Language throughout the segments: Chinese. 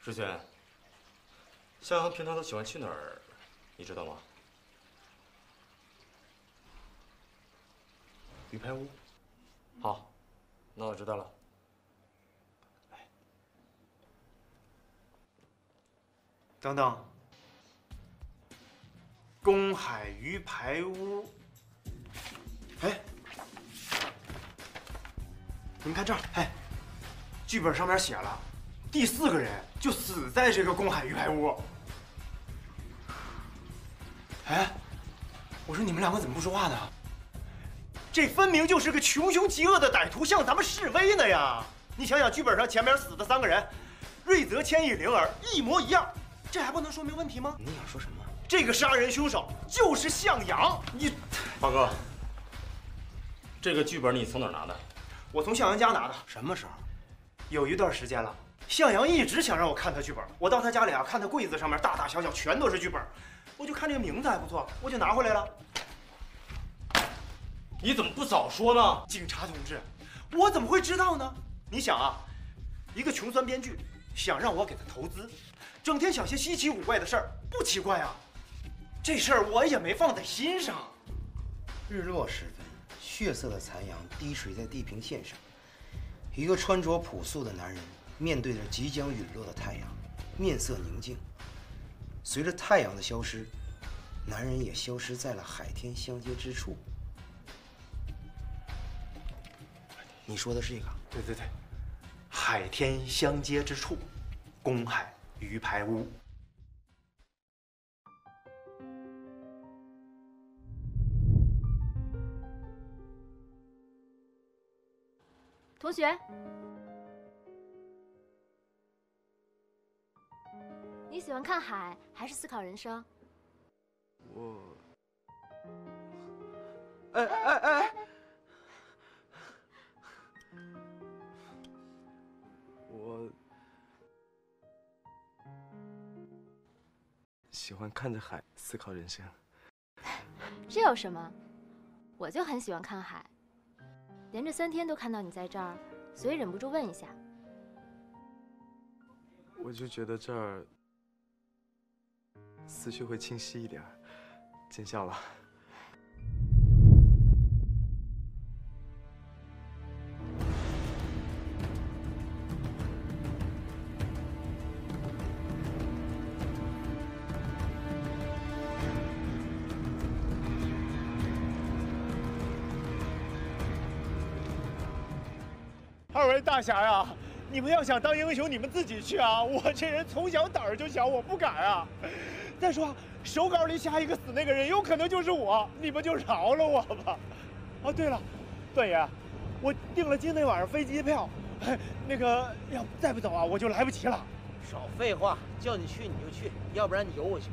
志轩，向阳平常都喜欢去哪儿，你知道吗？鱼排屋。好，那我知道了。 等等，公海鱼排屋。哎，你们看这儿，哎，剧本上面写了，第4个人就死在这个公海鱼排屋。哎，我说你们两个怎么不说话呢？这分明就是个穷凶极恶的歹徒向咱们示威呢呀！你想想，剧本上前面死的3个人，瑞泽、千亿、灵儿一模一样，这还不能说明问题吗？ 你想说什么？ 这个杀人凶手就是向阳。你， 八哥，这个剧本你从哪儿拿的？ 我从向阳家拿的。 什么时候？ 有一段时间了，向阳一直想让我看他剧本。我到他家里啊，看他柜子上面大大小小全都是剧本，我就看这个名字还不错，我就拿回来了。 你怎么不早说呢？ 警察同志，我怎么会知道呢？你想啊，一个穷酸编剧想让我给他投资，整天想些稀奇古怪的事儿，不奇怪啊。这事儿我也没放在心上。 日落时分，血色的残阳低垂在地平线上，一个穿着朴素的男人面对着即将陨落的太阳，面色宁静。随着太阳的消失，男人也消失在了海天相接之处。你说的是这个？ 对对对，海天相接之处，公海鱼排屋。 同学，你喜欢看海还是思考人生？ 我，哎，我喜欢看着海思考人生。 这有什么？我就很喜欢看海，连着3天都看到你在这儿，所以忍不住问一下。 我就觉得这儿思绪会清晰一点。见笑了。 2位大侠呀，你们要想当英雄，你们自己去啊！我这人从小胆儿就小，我不敢啊。再说，手稿里下一个死那个人，有可能就是我，你们就饶了我吧。哦，对了，段爷，我订了今天晚上飞机票，那个要再不走啊，我就来不及了。 少废话，叫你去你就去，要不然你由我去。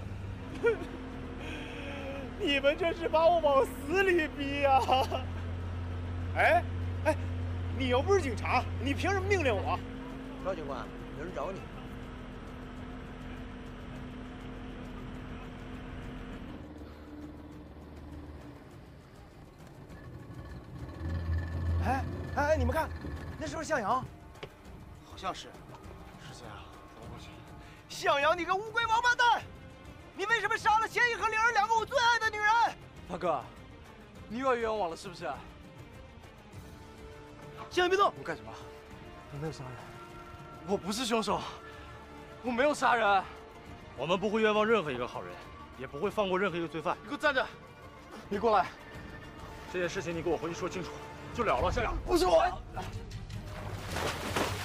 你们这是把我往死里逼呀！哎，你又不是警察，你凭什么命令我？ 赵警官，有人找你。 哎，你们看，那是不是向阳？ 好像是。 是这样，走过去。向阳，你个乌龟王八蛋！你为什么杀了千亿和灵儿2个我最爱的女人？ 大哥，你又要冤枉了是不是？ 向阳别动！ 我干什么？我没有杀人，我不是凶手，我没有杀人。 我们不会冤枉任何一个好人，也不会放过任何一个罪犯。 你给我站着！你过来！ 这件事情你给我回去说清楚，就了了。向阳， 不是我。